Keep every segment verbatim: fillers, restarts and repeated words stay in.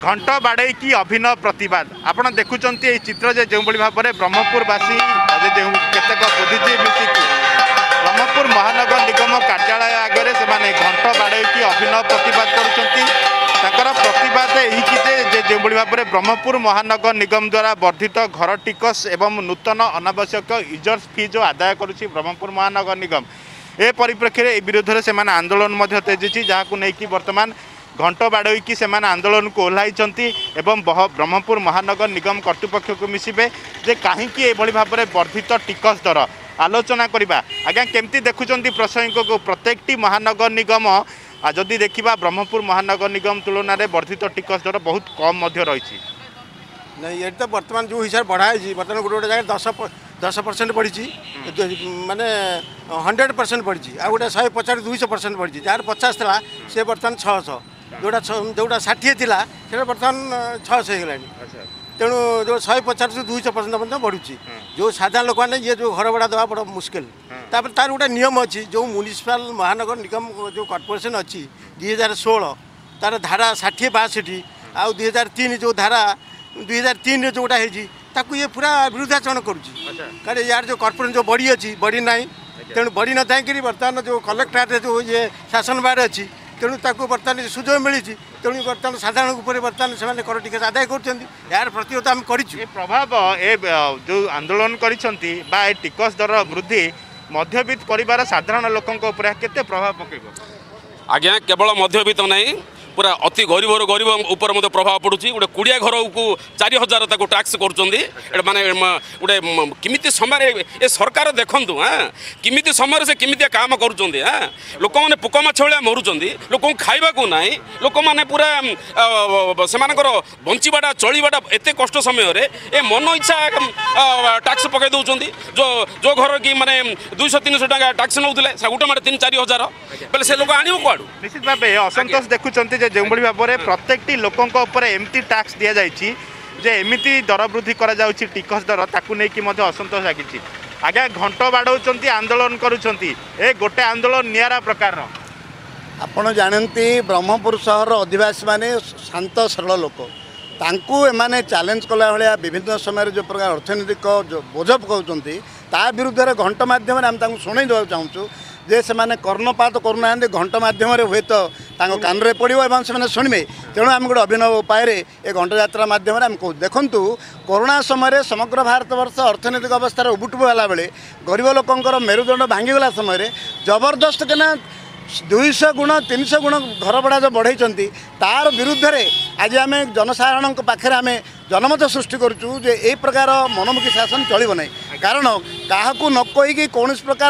घंट बाड़े की अभिनव प्रतिवाद आपण देखुं ये चित्र जे जो भाव में ब्रह्मपुरवासी केतक बुद्धिजीवी मिसिकी ब्रह्मपुर महानगर निगम कार्यालय आगे से घंट बाड़े की अभिनव प्रतिवाद कर प्रतिवाद यही जो भाव में ब्रह्मपुर महानगर निगम द्वारा वर्धित घर टिकस एवं नूतन अनावश्यक यूजर्स फी जो आदाय करुच्ची ब्रह्मपुर महानगर निगम ए परिप्रेक्षी विरोध में से आंदोलन तेजी जहाँ नहीं बर्तमान घंट बाड़ोईकी से आंदोलन को ओह्लाई एवं ब्रह्मपुर महानगर निगम कर्तृपक्ष को मिसबे जे कहीं भाव में वर्धित टिकस दर आलोचना करवा आज्ञा केमती देखुं प्रसंग को प्रत्येक महानगर निगम जदि देखा ब्रह्मपुर महानगर निगम तुलन में वर्धित टिकस दर बहुत कम रही नहीं ये तो बर्तमान जो हिसाब बढ़ाई बर्तमान गोटे गोटे जगह दस दस परसेंट बढ़ी माने हंड्रेड परसेंट बढ़ी आ गोटे शहे पचास दुई परसेंट बढ़ी जार पचास था सी बर्तमान छःश जोटा जोटा षाठी था से बर्तमान छःश होगा तेणु जो शहे पचास दुई परसेंट बढ़ुची जो साधारण लोक मैंने ये जो घर भड़ा देवा बड़ा मुस्किल तापर तार गोटे नियम अच्छी जो म्युनिसिपाल महानगर निगम जो कॉर्पोरेशन अच्छी दुई हजार षोल तार धारा षाठी बासठी आउ दुई हजार तीन जो धारा दुई हजार तीन जोटा है ये पूरा विरुद्धाचरण करुँच यार जो कॉर्पोरेशन जो बड़ी अच्छी बड़ी ना तेणु बड़ी न थी बर्तमान जो कलेक्टरेट जो ये शासन बार अच्छी तेणु ताकू बर्तमान सुजोग मिली तेणु बर्तमान साधारण उपर बर्तमान से कर टिकस आदाय कर प्रतिरोध आम कर प्रभाव ए जो आंदोलन कर टिकस दर वृद्धि मध्यवित्त परिवार साधारण लोकों केते प्रभाव पकेब आज्ञा केवल मध्यवित्त नहीं पूरा अति गरीब गरीब उपर मत प्रभाव पड़ुची गोटे कुड़िया घर को चार हजार तक टैक्स कर माने गोटे किमिति समय ए सरकार देखु हाँ किमिति समय से किमिति काम करुँच हाँ लोक मैंने पोक माछ भाया मरुँच लोक खावा ना लोक मैंने पूरा से बंचाटा चलवाटा एत कष्ट समय ए मन इच्छा टैक्स पकई दौरान जो जो घर कि माने दुईश तीन सौ टाँग टैक्स नौले गोटे मारे तीन चार हजार बोले से लोक आण कूड़ निश्चित भाव असंतोष देखुं जो भाव में प्रत्येक लोकों एमती टैक्स दि जाए जे एमती दर वृद्धि करा जाउछि टिकस दर ताकू नहीं कि असंतोष लगी आज्ञा घंट बाड़ौंट आंदोलन करुँच ए गोटे आंदोलन निरा प्रकार आपण जानती ब्रह्मपुर सहर अधिवासी माने शांत सरल लोक तांकू एमाने चैलेंज कला भाया विभिन्न समय जो प्रकार अर्थनैतिक जो बोझ पकाउछंती ता विरुद्ध में घंट मध्यम आम शुणई देवा चाहूँ जे से माने कर्णपात करूना घंट मध्यम हे तो कान में पड़ो और से शुणवे तेणु आम गोटे अभिनव उपाय ए घंट यात्रा मध्यम आम कहूँ देखूँ कोरोना समय समग्र भारत वर्ष अर्थनैतिक अवस्था उबुटुब है बेले गरीब लोकंर मेरुदंड भांगीगला समय जबरदस्त केना दुईश गुण तीन सौ गुण घर भड़ा जो बढ़ई तार विरुद्ध में आज आम जनसाधारण पाखे आम जनमत सृष्टि करूँ जे ए प्रकार मनमुखी शासन चलो ना कारण क्या न कहीकि कौन प्रकार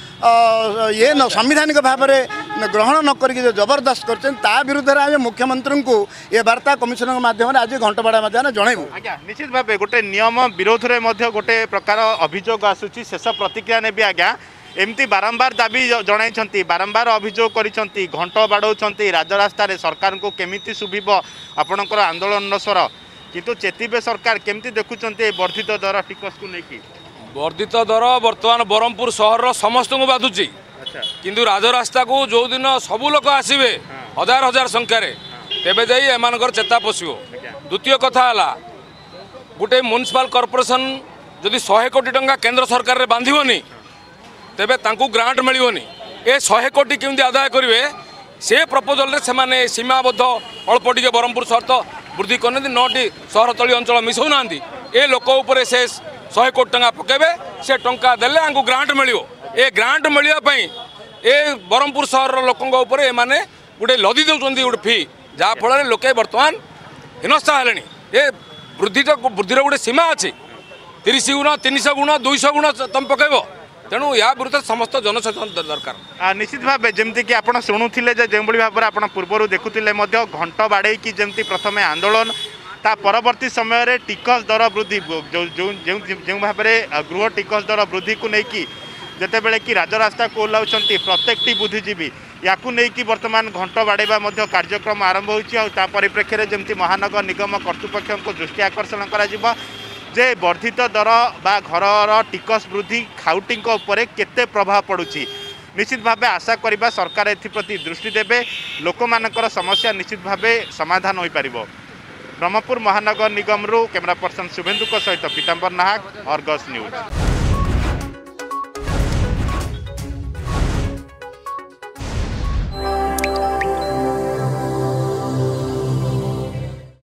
ये न संविधानिक भाव में ग्रहण न करके जो जबरदस्त कर विरुद्ध में आज मुख्यमंत्री को ये वार्ता कमिशनर माध्यम आज घंटबाड़ा मध्य जनइबू आज्ञा निश्चित भाव गोटे नियम विरोध में गोटे प्रकार अभियोग आसूची शेष प्रतिक्रिया ने भी आज्ञा एमती बारंबार दाबी जनाई बारंबार अभियोग करिसेंती घंट बाड़ौंट राजरास्ता सरकार को केमिति शुभिब आपणकर आंदोलन स्वर किंतु चेतीबे सरकार केमती देखुं वर्धित दर टिकस को लेकिन वर्धित दर बर्तमान ब्रह्मपुर सहर समस्त को बाधुची किंतु राजरास्ता को जो दिन सबू लोक आसवे हजार हजार संख्यार तेबे जाई एमानकर चेता पशिबो। द्वितीय कथा है गोटे म्युनिसिपल कॉर्पोरेशन जदि सौ कोटी टंका केंद्र सरकार रे बांधिबोनी तेबे तांकू ग्रांट मिलिबोनी ए सौ कोटी केमती आदाय करिवे से प्रपोजल रे से माने सीमाबद्ध अल्प टिके ब्रह्मपुर सहर तो वृद्धि करने नौटी सहरतली अंचल मिसौ नांदी ए लोक उपरे से सौ कोटी टंका पकेबे से टंका देले आंकू ग्रांट मिलियो ए ग्रांट मिलवाई ए ब्रह्मपुर सहर लोकों उपरे माने गोटे लदी दौरान गोटे फी जहाँफल लोके बर्तमान हिनस्था है ए वृद्धि तो वृद्धि गोटे सीमा अच्छी तीस गुण तीन सौ गुण दुईश गुण तुम पकेब तेणु या विरुद्ध समस्त जनसचेतन दरकार निश्चित भाव जमती कि आप शुणुले जो भाव में आप पूर्व देखुले घंट बाड़े कि जमती प्रथम आंदोलन ता परवर्ती समय रे टिकस दर वृद्धि जो जो भाव में गृह टिकस दर वृद्धि को लेकिन जिते बड़े कि राजरास्ता को ओह्लाउंट प्रत्येक बुद्धिजीवी या नहीं बर्तमान घंट बाड़ेबा कार्यक्रम आरंभ होता परिप्रेक्षी में जमती महानगर निगम कर्तृपक्ष को दृष्टि आकर्षण करा जे वर्धित दर बा घर टिकस वृद्धि खाउटी उपरे केते प्रभाव पड़ुची निश्चित भाव आशा करवा सरकार एप्रति दृष्टि देवे लोक मानकर समस्या निश्चित भाव समाधान हो पारिबो। ब्रह्मपुर महानगर निगम रू कैमरा पर्सन शुभेन्दु सहित पीताम्बर नाहक अर्गस न्यूज।